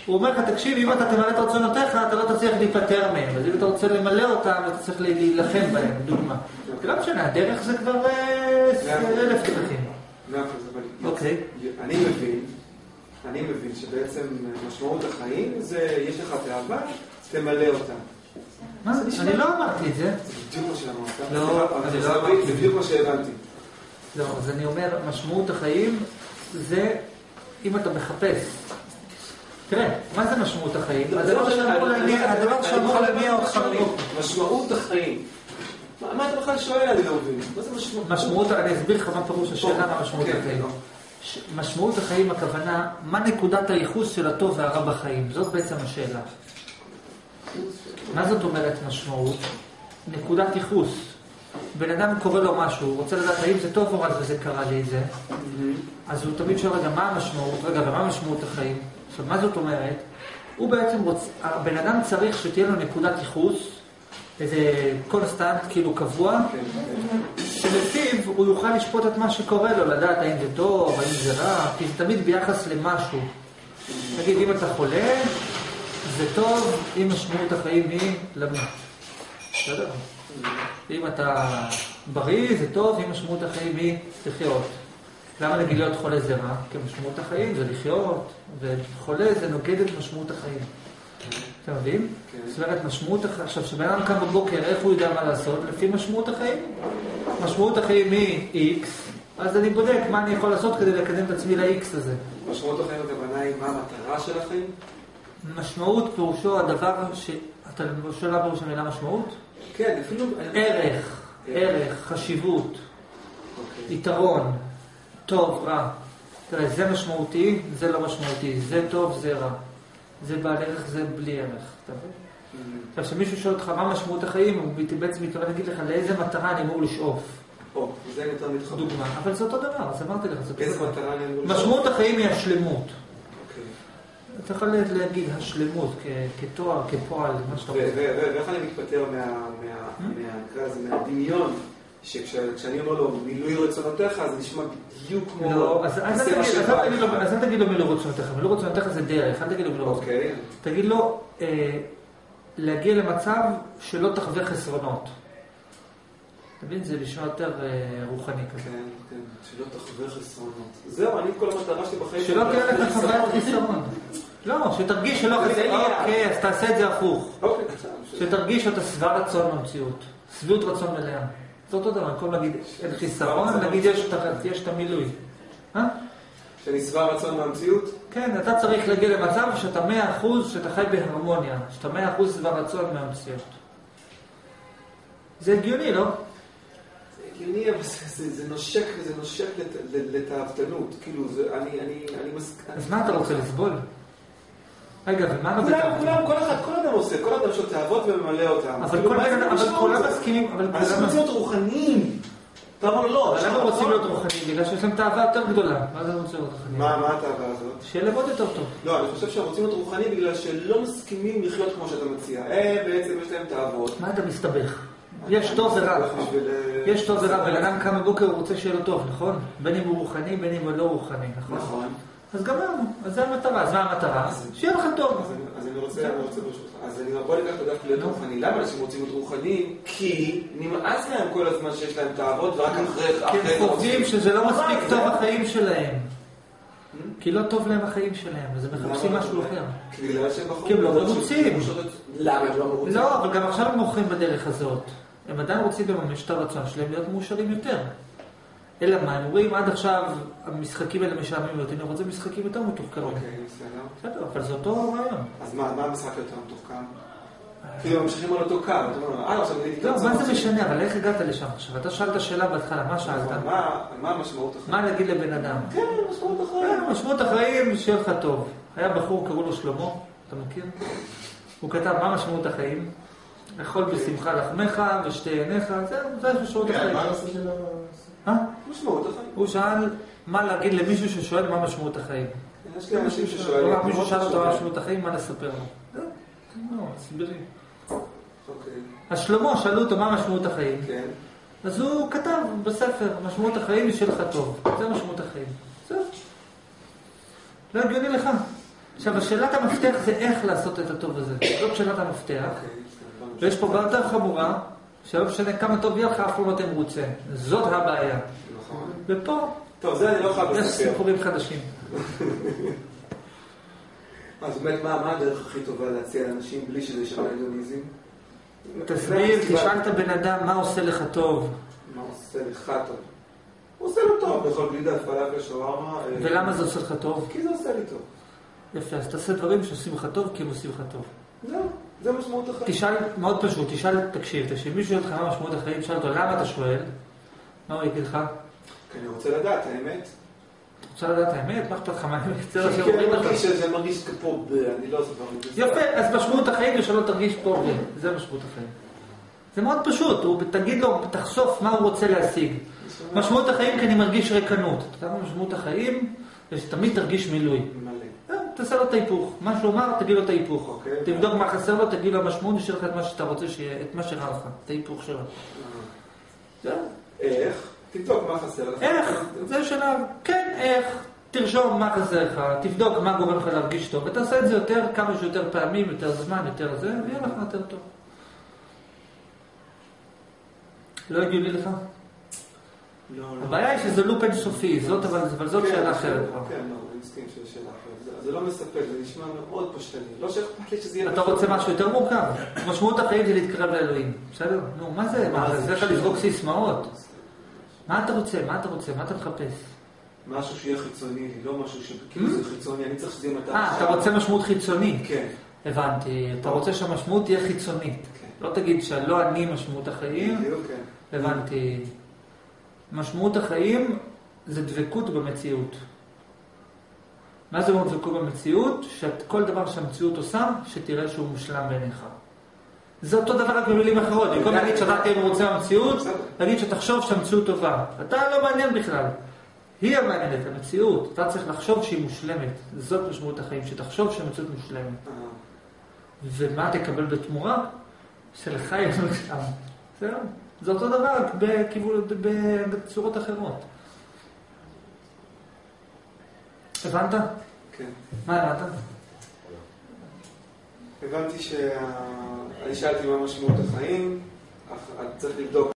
הוא אומר לך, תקשיב, אם אתה תמלא את רצונותיך, אתה לא תצליח להיפטר מהם. אז אם אתה רוצה למלא אותם, אתה צריך להילחם בהם, דוגמה. זה לא משנה, הדרך זה כבר 1,000 דרכים. אוקיי. אני מבין שבעצם משמעות החיים זה, יש לך תאווה, תמלא אותה. מה? אני לא אמרתי את זה. זה בדיוק מה שאמרת. לא, זה בדיוק מה שהבנתי. לא, אז אני אומר, משמעות החיים זה אם אתה מחפש. תראה, מה זה משמעות החיים? הדבר שאמור להניע אותך. משמעות החיים. מה אתה בכלל שואל? אני לא מבין. מה זה משמעות? אני אסביר לך מה פירוש השאלה מה משמעות החיים. משמעות החיים הכוונה, מה נקודת הייחוס של הטוב והרע בחיים? זאת בעצם השאלה. מה זאת אומרת משמעות? נקודת ייחוס. בן אדם קורא לו משהו, הוא רוצה לדעת האם זה טוב או רע וזה קרה לי זה. אז הוא תמיד שואל, רגע, מה המשמעות? רגע, ומה משמעות החיים? עכשיו, מה זאת אומרת? הוא בעצם הבן אדם צריך שתהיה לו נקודת ייחוס, איזה קונסטנט, כאילו קבוע, שלפיו הוא יוכל לשפוט את מה שקורה לו, לדעת האם זה טוב, האם זה רע, כי זה תמיד ביחס למשהו. נגיד, אם אתה חולה, זה טוב, אם משמעות החיים היא למות. בסדר? אם אתה בריא, זה טוב, אם משמעות החיים היא לחיות. למה נגיד להיות חולה זה רע? כי משמעות החיים זה לחיות, וחולה זה נוגד את משמעות החיים. אתם מבינים? זאת אומרת, משמעות החיים, עכשיו שבן אדם קם בבוקר, איך הוא יודע מה לעשות? לפי משמעות החיים. משמעות החיים היא X, אז אני בודק מה אני יכול לעשות כדי לקדם את עצמי ל-X הזה. משמעות החיים הכוונה היא מה המטרה של החיים? משמעות פירושו הדבר אתה שואל מה פירוש המילה משמעות? כן, אפילו... ערך, חשיבות, יתרון, טוב, רע. תראה, זה משמעותי, זה לא משמעותי, זה טוב, זה רע. זה בעל ערך, זה בלי ערך. עכשיו, כשמישהו שואל אותך מה משמעות החיים, הוא בעצם מתכוון להגיד לך לאיזה מטרה אני אמור לשאוף. זה יותר מתחבר. דוגמה, אבל זה אותו דבר, אז אמרתי לך, זה איזה מטרה אני אמור לשאוף? משמעות החיים היא השלמות. אתה יכול להגיד השלמות כתואר, כפועל, מה שאתה רוצה. ואיך אני מתפטר מהדמיון, שכשאני אומר לו מילוי רצונותיך, זה נשמע בדיוק כמו... לא, אז אל תגיד לו מילוי רצונותיך. מילוי רצונותיך זה דרך, אל תגיד לו מילוי רצונותיך. תגיד לו להגיע למצב שלא תחווה חסרונות. אתה מבין? זה נשמע יותר רוחני כזה. כן, שלא תחווה חסרונות. זהו, אני כל המטרה שלי בחיים... שלא תהיה לך חוויית חסרון. לא, שתרגיש שלא חסרון. אוקיי, אז תעשה את זה הפוך. שתרגיש שאתה שבע רצון במציאות. שביעות רצון מלאה. זה אותו דבר, במקום להגיד אין חיסרון, נגיד יש את המילוי. שאני שבע רצון במציאות? כן, אתה צריך להגיע למצב שאתה 100%, שאתה חי בהרמוניה, שאתה 100% שבע רצון מהמציאות. זה הגיוני, לא? זה הגיוני, אבל זה נושק לתאוותנות. כאילו, אני מסכים. אז מה אתה רוצה לסבול? רגע, ומה רבית? כל אדם עושה, כל אדם של תאוות וממלא אותם. אבל כולם מסכימים, אנשים רוצים להיות רוחניים. אתה אומר לא. אבל למה רוצים להיות רוחניים? בגלל שיש להם תאווה יותר גדולה. מה זה רוצים להיות רוחניים? מה התאווה הזאת? שיהיה לעבוד יותר טוב. לא, אני חושב שהם רוצים להיות רוחניים בגלל שלא מסכימים לחיות כמו שאתה מציע. בעצם יש להם תאוות. מה אתה מסתבך? יש טוב ורע. יש טוב ורע, ולאדם קם בבוקר הוא רוצה שיהיה לו טוב, נכון? בין אם הוא רוחני, בין אם הוא לא רוחני, נכון? נכון. אז גמרנו, אז זה המטרה. אז מה המטרה? שיהיה לך טוב. אז אני רוצה ברשותך. אז אני בוא ניקח את הדווקא להיות רוחני. למה אנשים רוצים להיות רוחניים? כי נמאס להם כל הזמן שיש להם תאוות ורק אחרי... כי הם חושבים שזה לא מספיק טוב החיים שלהם. כי לא טוב להם החיים שלהם, אז הם מחפשים משהו אחר. כי הם לא מרוצים. למה הם לא מרוצים? לא, אבל גם עכשיו הם מוכרים בדרך הזאת. הם עדיין רוצים לממש את הרצון שלהם להיות מאושרים יותר. אלא מה, הם רואים עד עכשיו המשחקים האלה משעממים יותר, הם רוצים משחקים יותר מתוחכמים. אוקיי, בסדר. בסדר, אבל זה אותו רעיון. אז מה המשחק יותר מתוחכם? כאילו ממשיכים על אותו קו, אתה אומר, עכשיו נהייתי לא, מה זה משנה, אבל איך הגעת לשם עכשיו? אתה שאלת שאלה בהתחלה, מה שאלת? מה המשמעות החיים? מה להגיד לבן אדם? כן, משמעות החיים. משמעות החיים, שיהיה לך טוב. היה בחור, קראו לו שלמה, אתה מכיר? הוא כתב, מה משמעות החיים? לאכול בשמחה לחמך ושתי עיניך, זה משמעות החיים. מה הנושא של משמעות החיים? הוא שאל מה להגיד למישהו ששואל מה משמעות החיים. יש לי אנשים ששואלים. מישהו שאל אותו מה משמעות החיים, מה לספר לו? לא, סברי. אז שלמה שאלו אותו מה משמעות החיים. אז הוא כתב בספר, משמעות החיים היא שיהיה לך טוב. זה משמעות החיים. זהו. לא הגיוני לך. עכשיו, השאלת המפתח זה איך לעשות את הטוב הזה. זאת שאלת המפתח. ויש פה בעיה יותר חמורה, שלא משנה כמה טוב יהיה לך, אף פעם לא תהיה מרוצה. זאת הבעיה. ופה, טוב, זה אני לא חייב יש לספר. סיפורים חדשים. אז באמת, מה הדרך הכי טובה להציע לאנשים בלי שזה ישמע הדוניזם? תסביר, תשאל את הבן אדם מה עושה לך טוב. מה עושה לך טוב? הוא עושה לו טוב, בכל גלידה, פלאפל, שווארמה. ולמה זה עושה לך טוב? כי זה עושה לי טוב. יפה, אז תעשה דברים שעושים לך טוב, כי הם עושים לך טוב. זהו, זה משמעות החיים. תשאל, מאוד פשוט, תקשיב, מישהו שואל אותך מה משמעות החיים, תשאל אותו, למה אתה שואל? מה הוא יגיד לך? כי אני רוצה לדעת, האמת. אתה רוצה לדעת האמת? מה אכפת לך מה האמת? כי אני מרגיש כפה, אני לא עושה דברים. יפה, אז משמעות החיים זה שלא תרגיש פה, זה משמעות החיים. זה מאוד פשוט, תגיד לו, תחשוף מה הוא רוצה להשיג. משמעות החיים כי אני מרגיש ריקנות. אתה יודע מה משמעות החיים? זה שתמיד תרגיש מילוי. מלא. תעשה לו את ההיפוך. מה שהוא אמר, תגיד לו את ההיפוך. תבדוק מה חסר לו, תגיד לו המשמעות של לך את מה שאתה רוצה, את מה שרע לך, את ההיפוך שלו. איך? תבדוק מה חסר לך. איך? זה שלב. כן, איך? תרשום מה חסר לך, תבדוק מה גורם לך להרגיש טוב, ותעשה את זה יותר, כמה שיותר פעמים, יותר זמן, יותר זה, ויהיה לך יותר טוב. לא הגיוני לך? לא. הבעיה היא שזה לופ אינסופי, אבל זאת שאלה אחרת. כן, לא, אני מסכים שיש שאלה אחרת. זה לא מספק, זה נשמע מאוד פשטני. לא שאכפת לי שזה יהיה... אתה רוצה משהו יותר מורכב? משמעות החיים זה להתקרב לאלוהים. בסדר? נו, מה זה? זה לך לזרוק סיסמאות. מה אתה רוצה? מה אתה מחפש? משהו שיהיה חיצוני לי, לא משהו שכאילו זה חיצוני, אני צריך שזה יהיה מטרה. אתה רוצה משמעות חיצונית? כן. הבנתי. אתה רוצה שהמשמעות תהיה חיצונית. לא תגיד שלא אני משמעות החיים. בדיוק, כן. הבנתי. משמעות החיים זה דבקות במציאות. מה זה דבקות במציאות? שכל דבר שהמציאות עושה, שתראה שהוא מושלם בעיניך. זה אותו דבר רק במילים אחרות. במקום להגיד שאתה תהיה מרוצה במציאות, להגיד שתחשוב שהמציאות טובה. אתה לא מעניין בכלל. היא המעניינת, המציאות. אתה צריך לחשוב שהיא מושלמת. זאת משמעות החיים, שתחשוב שהמציאות מושלמת. ומה תקבל בתמורה? שלך יהיה מושלם. זהו. זה אותו דבר, בצורות אחרות. הבנת? כן. מה הבנת? הבנתי אני שאלתי מה משמעות החיים, צריך לבדוק